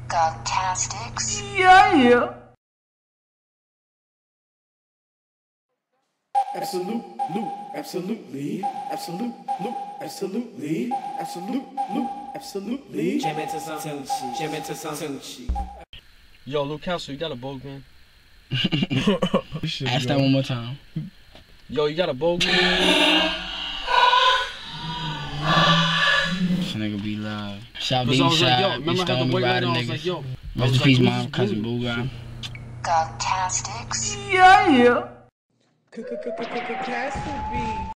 Gogtastics. Yeah. Absolute, absolutely, absolutely. Yo, Luke Council, you got a boat gun? Ask that one more time. Yo, you got a boat gun? This nigga be live. Shout Cause I out was like, yo, remember how the boy riding? I was like, yo. Rest in peace, my cousin Boo Guy. Gogtastics. Yeah. Classic beat.